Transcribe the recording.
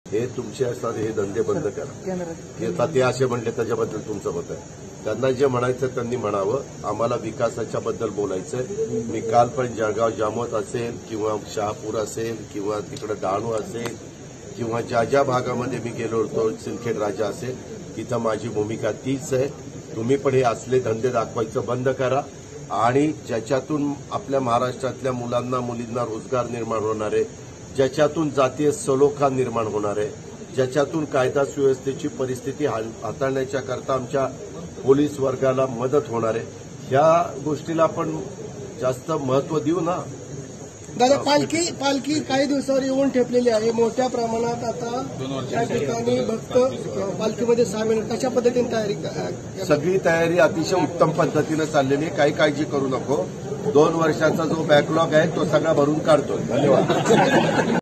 हे तुमचे असतात हे धंदे बंद करा. आता ते असे म्हणले त्याच्याबद्दल तुमचं मत आहे. त्यांना जे म्हणायचं त्यांनी म्हणावं. आम्हाला विकासाच्या बद्दल बोलायचंय. मी काल पण जळगाव जामोद असेल किंवा शहापूर असेल किंवा तिकडे डहाणू असेल किंवा ज्या ज्या भागामध्ये मी गेलो होतो सिंदखेड राजा असेल तिथं माझी भूमिका तीच आहे. तुम्ही पण हे असले धंदे दाखवायचं बंद करा आणि ज्याच्यातून आपल्या महाराष्ट्रातल्या मुलांना मुलींना रोजगार निर्माण होणार आहे, ज्याच्यातून जातीय सलोखा निर्माण होणार आहे, ज्याच्यातून कायदा सुव्यवस्थेची परिस्थिती हाताळण्याच्या करता आमच्या पोलीस वर्गाला मदत होणार आहे, ह्या गोष्टीला आपण जास्त महत्व देऊ ना. दादा, पालखी काही दिवसावर येऊन ठेपलेली आहे. मोठ्या प्रमाणात आता त्या ठिकाणी भक्त पालखीमध्ये सामील. कशा पद्धतीने तयारी? सगळी तयारी अतिशय उत्तम पद्धतीनं चाललेली आहे. काही काळजी करू नको. 2 वर्षाचा जो बॅकलॉग आहे तो सगळा भरून काढतोय. धन्यवाद.